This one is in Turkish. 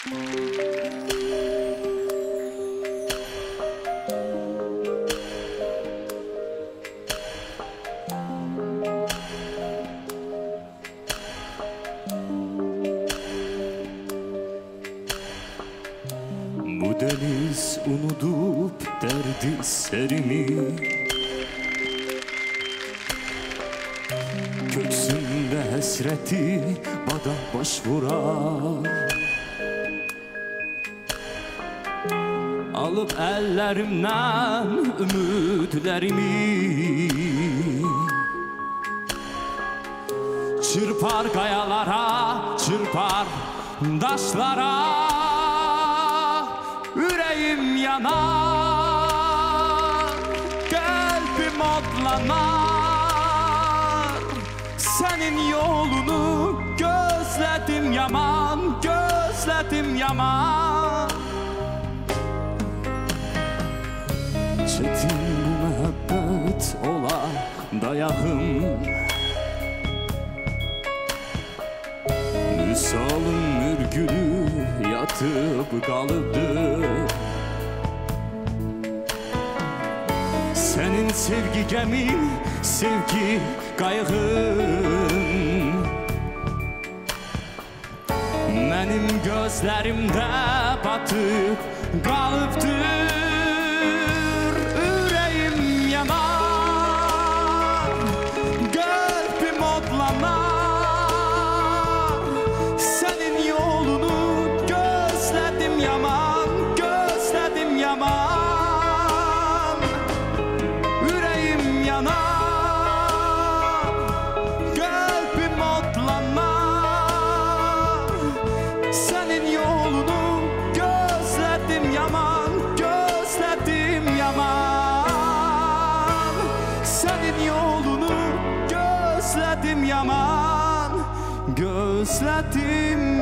Bu deniz unutup derdi serimi, köksünde hasreti bana başvurar. Alıp ellerimden ümitlerimi, çırpar kayalara, çırpar taşlara. Yüreğim yanar, kalbim otlanar. Senin yolunu gözledim yaman, gözledim yaman. Çetin bu muhabbet ola dayağım, Müsalım mürgülü yatıp kalıbdı. Senin sevgi gemin, sevgi qayğın, benim gözlerimde batıp kalıbdır. Yüreğim yanar, kalbim otlanar. Senin yolunu gözledim yaman, gözledim yaman. Yüreğim yanar, kalbim otlanar. Senin yolunu gözledim yaman, gözledim yaman. Senin yolunu gözledim yaman, gözledim